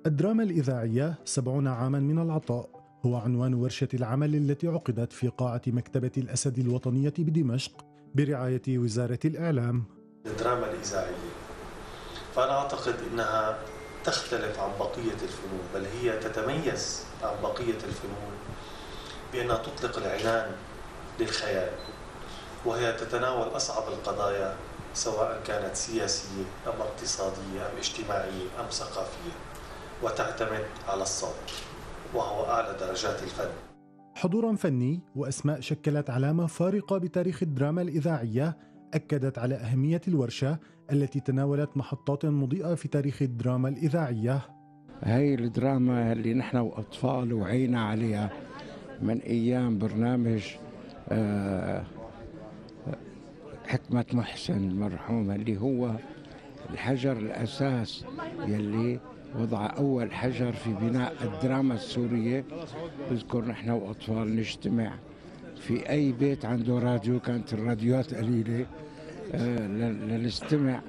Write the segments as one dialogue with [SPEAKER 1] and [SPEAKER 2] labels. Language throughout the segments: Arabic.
[SPEAKER 1] الدراما الإذاعية 70 عاما من العطاء هو عنوان ورشة العمل التي عقدت في قاعة مكتبة الأسد الوطنية بدمشق برعاية وزارة الإعلام.
[SPEAKER 2] الدراما الإذاعية فأنا أعتقد أنها تختلف عن بقية الفنون، بل هي تتميز عن بقية الفنون بأنها تطلق العنان للخيال، وهي تتناول أصعب القضايا سواء كانت سياسية أم اقتصادية أم اجتماعية أم ثقافية، وتعتمد على الصوت وهو أعلى درجات الفن.
[SPEAKER 1] حضور فني وأسماء شكلت علامة فارقة بتاريخ الدراما الإذاعية أكدت على أهمية الورشة التي تناولت محطات مضيئة في تاريخ الدراما الإذاعية.
[SPEAKER 3] هاي الدراما اللي نحن وأطفال وعينا عليها من أيام برنامج حكمة محسن المرحومة، اللي هو الحجر الأساس يلي وضع أول حجر في بناء الدراما السورية. بذكر نحن وأطفال نجتمع في أي بيت عنده راديو، كانت الراديوات قليلة، لنستمع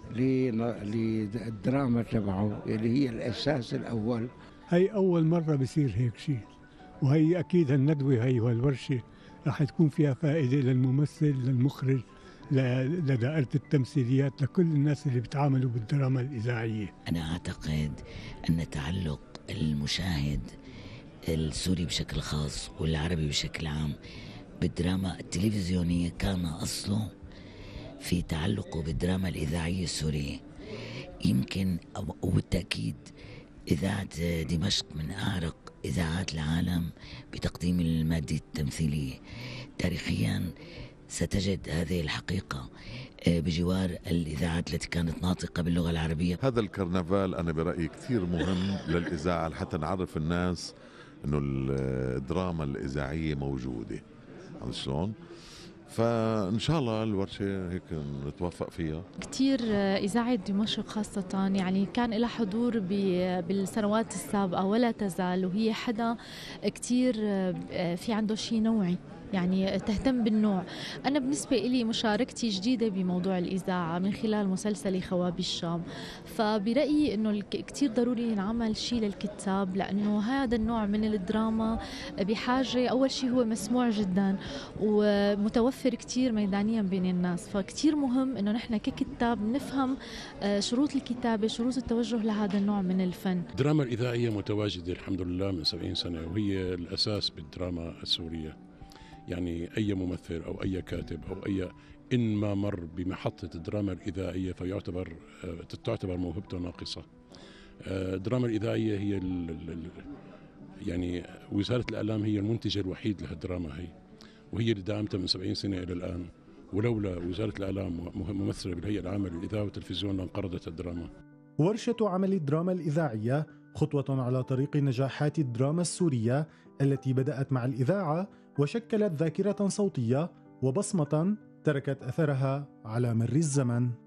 [SPEAKER 3] للدراما تبعه اللي هي الأساس الأول.
[SPEAKER 4] هي أول مرة بصير هيك شيء، وهي أكيد الندوة هي والورشة راح تكون فيها فائدة للممثل، للمخرج، لدائرة التمثيليات، لكل الناس اللي بيتعاملوا بالدراما الإذاعية.
[SPEAKER 5] أنا أعتقد أن تعلق المشاهد السوري بشكل خاص والعربي بشكل عام بالدراما التلفزيونية كان أصله في تعلقه بالدراما الإذاعية السورية. يمكن وبالتأكيد إذاعة دمشق من أعرق إذاعات العالم بتقديم المادة التمثيلية. تاريخيا ستجد هذه الحقيقة بجوار الإذاعات التي كانت ناطقة باللغة العربية.
[SPEAKER 6] هذا الكرنفال أنا برأيي كثير مهم للإذاعة حتى نعرف الناس إنه الدراما الإذاعية موجودة. عم شلون؟ فإن شاء الله الورشة هيك نتوفق فيها.
[SPEAKER 7] كتير إذاعة دمشق خاصة يعني كان لها حضور بالسنوات السابقة ولا تزال، وهي حدا كتير في عنده شيء نوعي، يعني تهتم بالنوع. أنا بالنسبة إلي مشاركتي جديدة بموضوع الإذاعة من خلال مسلسلي خوابي الشام، فبرأيي أنه كتير ضروري نعمل شيء للكتاب، لأنه هذا النوع من الدراما بحاجة أول شيء هو مسموع جدا ومتوفر كتير ميدانيا بين الناس، فكتير مهم أنه نحن ككتاب نفهم شروط الكتابة، شروط التوجه لهذا النوع من الفن.
[SPEAKER 8] الدراما الإذاعية متواجدة الحمد لله من 70 سنة، وهي الأساس بالدراما السورية. يعني أي ممثل أو أي كاتب أو أي إن ما مر بمحطة الدراما الإذاعية تعتبر موهبته ناقصة. الدراما الإذاعية هي يعني وزارة الإعلام هي المنتج الوحيد لهالدراما هي، وهي اللي دعمتها من 70 سنة إلى الآن، ولولا وزارة الإعلام ممثلة بالهيئة العامة للإذاعة والتلفزيون لانقرضت الدراما.
[SPEAKER 1] ورشة عمل الدراما الإذاعية خطوة على طريق نجاحات الدراما السورية التي بدأت مع الإذاعة وشكلت ذاكرة صوتية وبصمة تركت أثرها على مر الزمن.